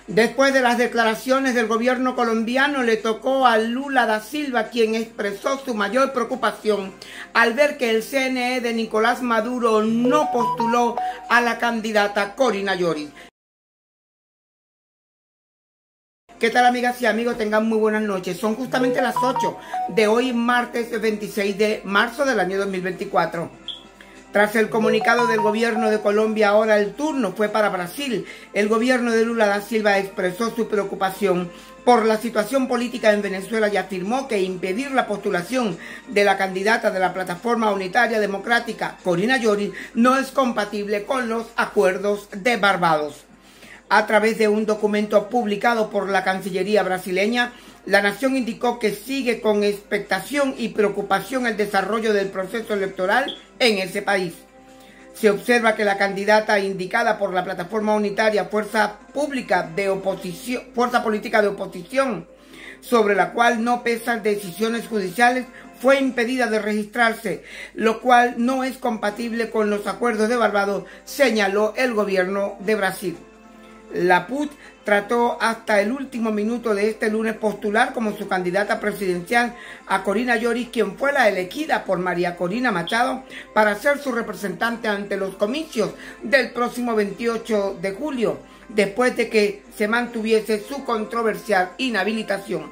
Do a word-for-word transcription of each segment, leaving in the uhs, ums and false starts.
Después de las declaraciones del gobierno colombiano, le tocó a Lula da Silva, quien expresó su mayor preocupación al ver que el C N E de Nicolás Maduro no postuló a la candidata Corina Lloris. ¿Qué tal, amigas y amigos? Tengan muy buenas noches. Son justamente las ocho de hoy, martes veintiséis de marzo del año dos mil veinticuatro. Tras el comunicado del gobierno de Colombia, ahora el turno fue para Brasil. El gobierno de Lula da Silva expresó su preocupación por la situación política en Venezuela y afirmó que impedir la postulación de la candidata de la Plataforma Unitaria Democrática, Corina Lloris, no es compatible con los acuerdos de Barbados. A través de un documento publicado por la Cancillería brasileña, la nación indicó que sigue con expectación y preocupación el desarrollo del proceso electoral en ese país. Se observa que la candidata indicada por la Plataforma Unitaria Fuerza Pública de Oposición, Fuerza Política de Oposición, sobre la cual no pesan decisiones judiciales, fue impedida de registrarse, lo cual no es compatible con los acuerdos de Barbados, señaló el gobierno de Brasil. La P U T trató hasta el último minuto de este lunes postular como su candidata presidencial a Corina Lloris, quien fue la elegida por María Corina Machado para ser su representante ante los comicios del próximo veintiocho de julio, después de que se mantuviese su controversial inhabilitación.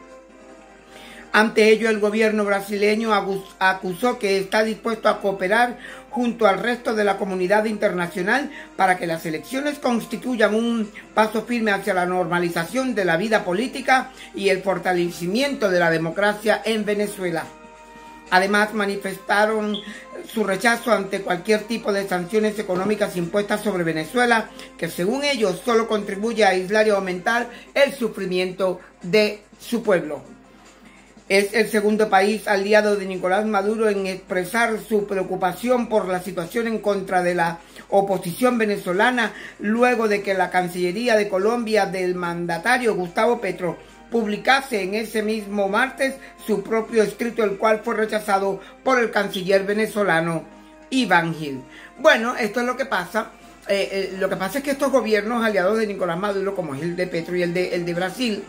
Ante ello, el gobierno brasileño acusó que está dispuesto a cooperar junto al resto de la comunidad internacional para que las elecciones constituyan un paso firme hacia la normalización de la vida política y el fortalecimiento de la democracia en Venezuela. Además, manifestaron su rechazo ante cualquier tipo de sanciones económicas impuestas sobre Venezuela, que según ellos solo contribuye a aislar y aumentar el sufrimiento de su pueblo. Es el segundo país aliado de Nicolás Maduro en expresar su preocupación por la situación en contra de la oposición venezolana, luego de que la Cancillería de Colombia del mandatario Gustavo Petro publicase en ese mismo martes su propio escrito, el cual fue rechazado por el canciller venezolano Iván Gil. Bueno, esto es lo que pasa. Eh, eh, lo que pasa es que estos gobiernos aliados de Nicolás Maduro, como es el de Petro y el de, el de Brasil,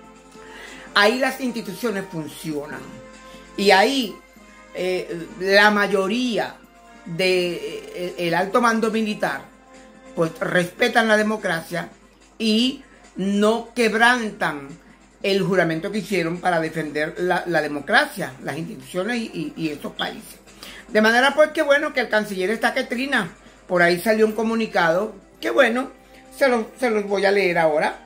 ahí las instituciones funcionan y ahí eh, la mayoría del de, alto mando militar pues respetan la democracia y no quebrantan el juramento que hicieron para defender la, la democracia, las instituciones y, y, y estos países. De manera pues que bueno que el canciller está que trina. Por ahí salió un comunicado que bueno, se, lo, se los voy a leer ahora.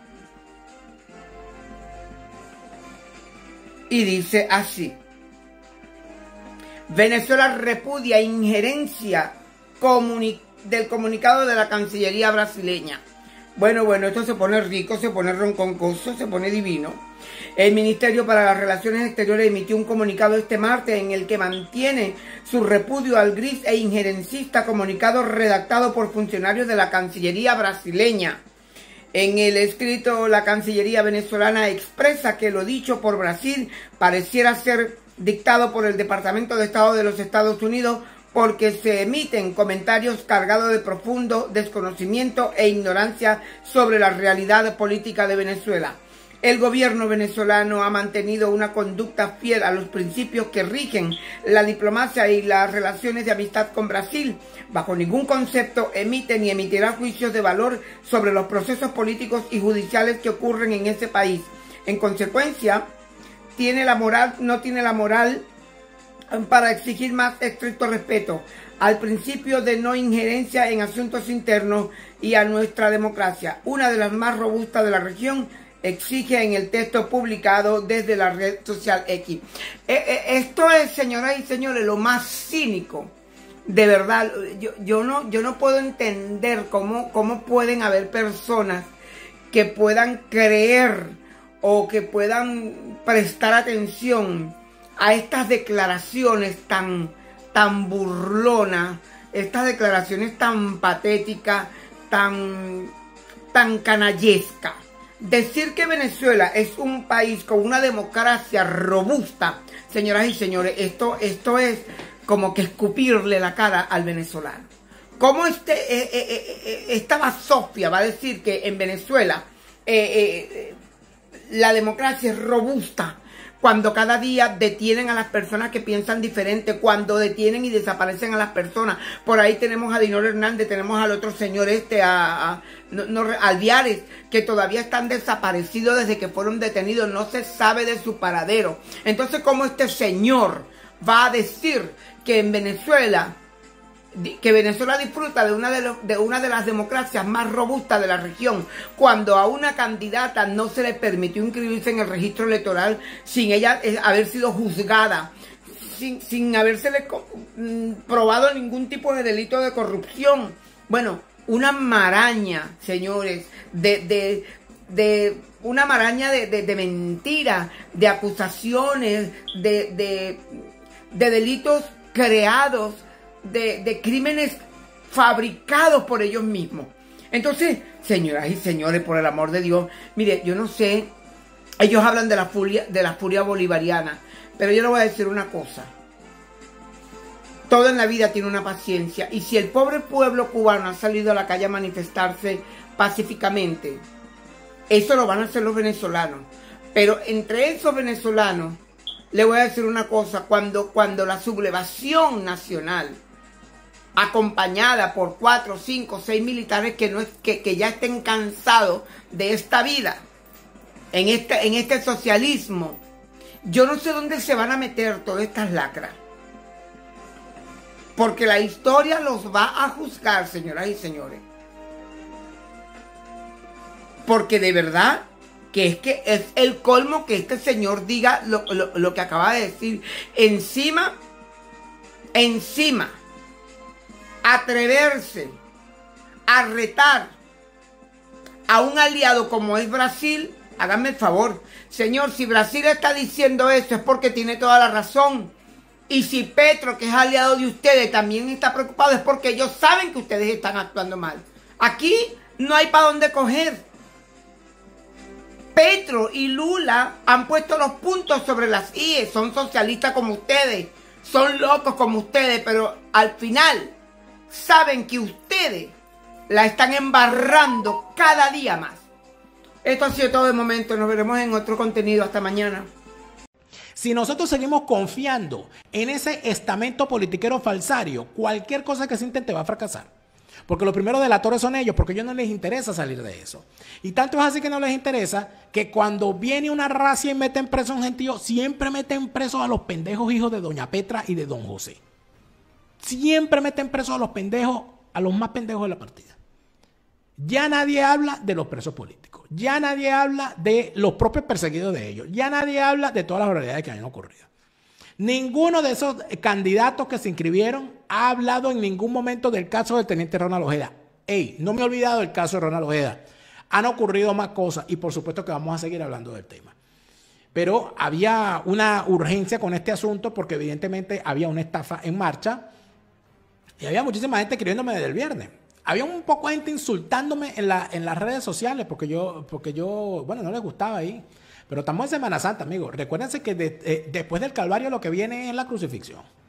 Y dice así: Venezuela repudia injerencia comuni del comunicado de la Cancillería brasileña. Bueno, bueno, esto se pone rico, se pone ronconcoso, se pone divino. El Ministerio para las Relaciones Exteriores emitió un comunicado este martes en el que mantiene su repudio al gris e injerencista comunicado redactado por funcionarios de la Cancillería brasileña. En el escrito, la Cancillería venezolana expresa que lo dicho por Brasil pareciera ser dictado por el Departamento de Estado de los Estados Unidos porque se emiten comentarios cargados de profundo desconocimiento e ignorancia sobre la realidad política de Venezuela. El gobierno venezolano ha mantenido una conducta fiel a los principios que rigen la diplomacia y las relaciones de amistad con Brasil. Bajo ningún concepto emite ni emitirá juicios de valor sobre los procesos políticos y judiciales que ocurren en ese país. En consecuencia, tiene la moral, no tiene la moral para exigir más estricto respeto al principio de no injerencia en asuntos internos y a nuestra democracia, una de las más robustas de la región, exige en el texto publicado desde la red social X. Eh, eh, esto es, señoras y señores, lo más cínico. De verdad, yo, yo, no, yo no puedo entender cómo, cómo pueden haber personas que puedan creer o que puedan prestar atención a estas declaraciones tan, tan burlonas, estas declaraciones tan patéticas, tan, tan canallescas. Decir que Venezuela es un país con una democracia robusta, señoras y señores, esto, esto es como que escupirle la cara al venezolano. ¿Cómo este, eh, eh, eh, esta basofia va a decir que en Venezuela eh, eh, la democracia es robusta cuando cada día detienen a las personas que piensan diferente, cuando detienen y desaparecen a las personas. Por ahí tenemos a Dinora Hernández, tenemos al otro señor este, a, a no, no, Alviares, que todavía están desaparecidos desde que fueron detenidos, no se sabe de su paradero. Entonces, ¿cómo este señor va a decir que en Venezuela, que Venezuela disfruta de una de, los, de una de las democracias más robustas de la región, cuando a una candidata no se le permitió inscribirse en el registro electoral sin ella haber sido juzgada, sin, sin habérsele probado ningún tipo de delito de corrupción? Bueno, una maraña, señores, de, de, de una maraña de, de, de mentiras, de acusaciones, de, de, de delitos creados, De, de crímenes fabricados por ellos mismos. Entonces, señoras y señores, por el amor de Dios, mire, yo no sé, ellos hablan de la furia, de la furia bolivariana, pero yo le voy a decir una cosa. Todo en la vida tiene una paciencia, y si el pobre pueblo cubano ha salido a la calle a manifestarse pacíficamente, eso lo van a hacer los venezolanos. Pero entre esos venezolanos, le voy a decir una cosa, cuando, cuando la sublevación nacional, acompañada por cuatro, cinco, seis militares que, no es, que, que ya estén cansados de esta vida, en este, en este socialismo, yo no sé dónde se van a meter todas estas lacras. Porque la historia los va a juzgar, señoras y señores. Porque de verdad que es que es el colmo que este señor diga lo, lo, lo que acaba de decir. Encima, encima, atreverse a retar a un aliado como es Brasil. Háganme el favor, señor, si Brasil está diciendo eso es porque tiene toda la razón. Y si Petro, que es aliado de ustedes, también está preocupado, es porque ellos saben que ustedes están actuando mal. Aquí no hay para dónde coger. Petro y Lula han puesto los puntos sobre las íes, son socialistas como ustedes, son locos como ustedes, pero al final saben que ustedes la están embarrando cada día más. Esto ha sido todo de momento, nos veremos en otro contenido, hasta mañana. Si nosotros seguimos confiando en ese estamento politiquero falsario, cualquier cosa que se intente va a fracasar. Porque los primeros delatores son ellos, porque a ellos no les interesa salir de eso. Y tanto es así que no les interesa que cuando viene una racia y meten preso a un gentío, siempre meten presos a los pendejos hijos de doña Petra y de don José. Siempre meten presos a los pendejos, a los más pendejos de la partida. Ya nadie habla de los presos políticos. Ya nadie habla de los propios perseguidos de ellos. Ya nadie habla de todas las barbaridades que han ocurrido. Ninguno de esos candidatos que se inscribieron ha hablado en ningún momento del caso del teniente Ronald Ojeda. Ey, no me he olvidado del caso de Ronald Ojeda. Han ocurrido más cosas y por supuesto que vamos a seguir hablando del tema. Pero había una urgencia con este asunto porque evidentemente había una estafa en marcha y había muchísima gente escribiéndome desde el viernes. Había un poco de gente insultándome en, la, en las redes sociales porque yo, porque yo, bueno, no les gustaba ahí. Pero estamos en Semana Santa, amigos. Recuérdense que de, eh, después del Calvario lo que viene es la crucifixión.